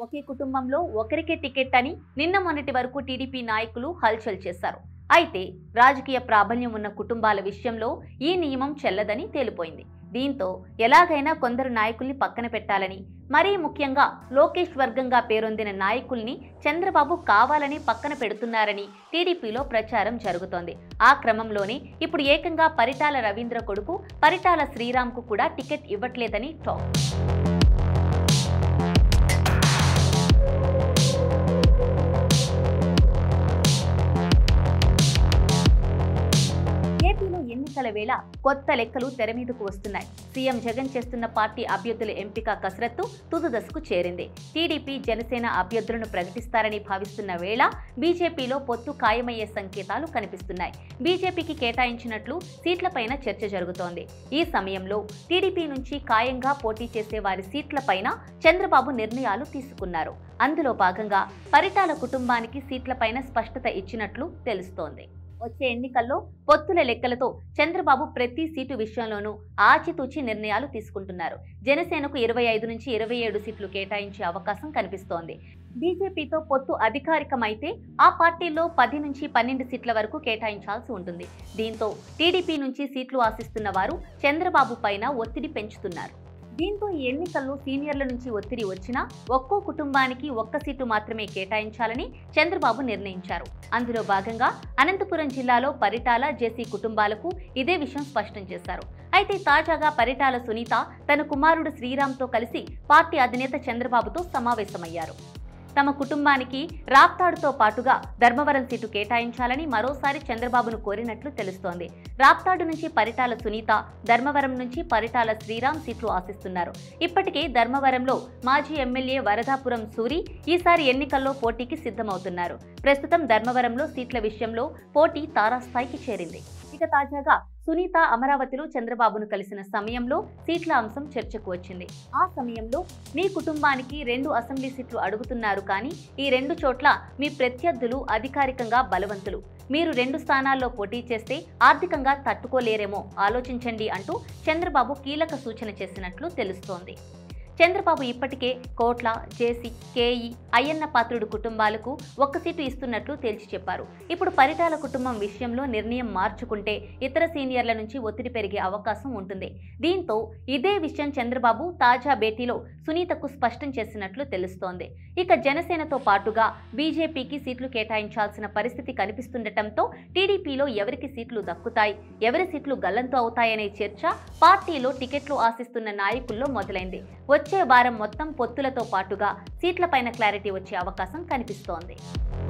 ఒకే కుటుంబంలో ఒకరికే టికెట్ అని నిన్న మొన్నటి వరకు టీడీపీ నాయకులు హల్చల్ చేశారు. అయితే రాజకీయ ప్రాబల్యం ఉన్న కుటుంబాల విషయంలో ఈ నియమం చెల్లదని తేలిపోయింది. దీంతో ఎలాగైనా కొందరు నాయకుల్ని పక్కన పెట్టాలని, మరీ ముఖ్యంగా లోకేష్ వర్గంగా పేరొందిన నాయకుల్ని చంద్రబాబు కావాలని పక్కన పెడుతున్నారని టీడీపీలో ప్రచారం జరుగుతోంది. ఆ క్రమంలోనే ఇప్పుడు ఏకంగా పరిటాల రవీంద్ర కొడుకు పరిటాల శ్రీరామ్కు కూడా టికెట్ ఇవ్వట్లేదని టాక్. ఎన్నికల వేళ కొత్త లెక్కలు తెర మీదకు వస్తున్నాయి. సీఎం జగన్ చేస్తున్న పార్టీ అభ్యర్థుల ఎంపిక కసరత్తు తుది దశకు చేరింది. టీడీపీ జనసేన అభ్యర్థులను ప్రకటిస్తారని భావిస్తున్న వేళ బీజేపీలో పొత్తు ఖాయమయ్యే సంకేతాలు కనిపిస్తున్నాయి. బీజేపీకి కేటాయించినట్లు సీట్లపైన చర్చ జరుగుతోంది. ఈ సమయంలో టీడీపీ నుంచి ఖాయంగా పోటీ చేసే వారి సీట్లపైన చంద్రబాబు నిర్ణయాలు తీసుకున్నారు. అందులో భాగంగా పరిటాల కుటుంబానికి సీట్లపైన స్పష్టత ఇచ్చినట్లు తెలుస్తోంది. వచ్చే ఎన్నికల్లో పొత్తుల లెక్కలతో చంద్రబాబు ప్రతి సీటు విషయంలోనూ ఆచితూచి నిర్ణయాలు తీసుకుంటున్నారు. జనసేనకు 25 నుంచి 27 సీట్లు కేటాయించే అవకాశం కనిపిస్తోంది. బీజేపీతో పొత్తు అధికారికమైతే ఆ పార్టీలో 10 నుంచి 12 సీట్ల వరకు కేటాయించాల్సి ఉంటుంది. దీంతో టీడీపీ నుంచి సీట్లు ఆశిస్తున్న వారు చంద్రబాబు పైన ఒత్తిడి పెంచుతున్నారు. దీంతో ఈ ఎన్నికల్లో సీనియర్ల నుంచి ఒత్తిడి వచ్చినా ఒక్కో కుటుంబానికి ఒక్క సీటు మాత్రమే కేటాయించాలని చంద్రబాబు నిర్ణయించారు. అందులో భాగంగా అనంతపురం జిల్లాలో పరిటాల జేసీ కుటుంబాలకు ఇదే విషయం స్పష్టం చేశారు. అయితే తాజాగా పరిటాల సునీత తన కుమారుడు శ్రీరామ్తో కలిసి పార్టీ అధినేత చంద్రబాబుతో సమావేశమయ్యారు. తమ కుటుంబానికి రాప్తాడుతో పాటుగా ధర్మవరం సీటు కేటాయించాలని మరోసారి చంద్రబాబును కోరినట్లు తెలుస్తోంది. రాప్తాడు నుంచి పరిటాల సునీత, ధర్మవరం నుంచి పరిటాల శ్రీరామ్ సీట్లు ఆశిస్తున్నారు. ఇప్పటికే ధర్మవరంలో మాజీ ఎమ్మెల్యే వరదాపురం సూరి ఈసారి ఎన్నికల్లో పోటీకి సిద్ధమవుతున్నారు. ప్రస్తుతం ధర్మవరంలో సీట్ల విషయంలో పోటీ తారాస్థాయికి చేరింది. ఇక తాజాగా సునీత అమరావతిలో చంద్రబాబును కలిసిన సమయంలో సీట్ల అంశం చర్చకు వచ్చింది. ఆ సమయంలో మీ కుటుంబానికి 2 అసెంబ్లీ సీట్లు అడుగుతున్నారు, కానీ ఈ 2 చోట్ల మీ ప్రత్యర్థులు అధికారికంగా బలవంతులు. మీరు 2 స్థానాల్లో పోటీ చేస్తే ఆర్థికంగా తట్టుకోలేరేమో ఆలోచించండి అంటూ చంద్రబాబు కీలక సూచన చేసినట్లు తెలుస్తోంది. చంద్రబాబు ఇప్పటికే కోట్ల, జేసీ, కేఈ, అయ్యన్న పాత్రుడు కుటుంబాలకు ఒక్క సీటు ఇస్తున్నట్లు తేల్చి చెప్పారు. ఇప్పుడు పరిటాల కుటుంబం విషయంలో నిర్ణయం మార్చుకుంటే ఇతర సీనియర్ల నుంచి ఒత్తిడి పెరిగే అవకాశం ఉంటుంది. దీంతో ఇదే విషయం చంద్రబాబు తాజా భేటీలో సునీతకు స్పష్టం చేసినట్లు తెలుస్తోంది. ఇక జనసేనతో పాటుగా బీజేపీకి సీట్లు కేటాయించాల్సిన పరిస్థితి కనిపిస్తుండటంతో టీడీపీలో ఎవరికి సీట్లు దక్కుతాయి, ఎవరి సీట్లు గల్లంతు అవుతాయనే చర్చ పార్టీలో టికెట్లు ఆశిస్తున్న నాయకుల్లో మొదలైంది. వచ్చే వారం మొత్తం పొత్తులతో పాటుగా సీట్లపైన క్లారిటీ వచ్చే అవకాశం కనిపిస్తోంది.